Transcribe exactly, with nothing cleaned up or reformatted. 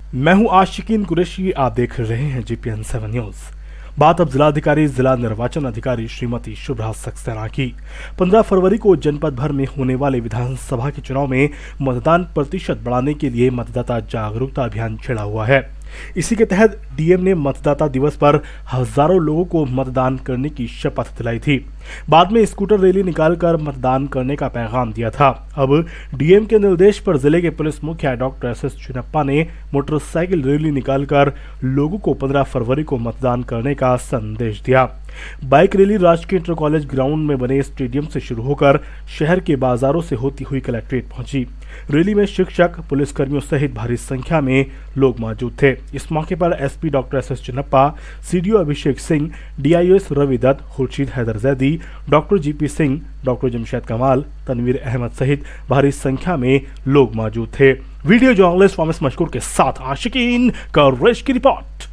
मैं हूं आशिकीन कुरैशी, आप देख रहे हैं जीपीएन सेवन न्यूज। बात अब जिलाधिकारी जिला निर्वाचन अधिकारी श्रीमती शुभ्रा सक्सेना की। पंद्रह फरवरी को जनपद भर में होने वाले विधानसभा के चुनाव में मतदान प्रतिशत बढ़ाने के लिए मतदाता जागरूकता अभियान छेड़ा हुआ है। इसी के तहत डीएम ने मतदाता दिवस पर हजारों लोगों को मतदान करने की शपथ दिलाई थी। बाद में स्कूटर रैली निकालकर मतदान करने का पैगाम दिया था। अब डीएम के निर्देश पर जिले के पुलिस मुखिया डॉक्टर एस एस चिनप्पा ने मोटरसाइकिल रैली निकालकर लोगों को पंद्रह फरवरी को मतदान करने का संदेश दिया। बाइक रैली राजकीय इंटर कॉलेज ग्राउंड में बने स्टेडियम से शुरू होकर शहर के बाजारों से होती हुई कलेक्ट्रेट पहुंची। रैली में शिक्षक, पुलिसकर्मियों सहित भारी संख्या में लोग मौजूद थे। इस मौके पर SP doctor S S Chinappa, CDO Abhishek Singh, DIOS Ravi Dutt, Khurshid Haider Zaidi, doctor GP Singh, doctor Jamshed Kamal, Tanveer Ahmad सहित भारी संख्या में लोग मौजूद थे। वीडियो जर्नलिस्ट फामिस मशकूर के साथ आशिकीन कुरैशी की रिपोर्ट।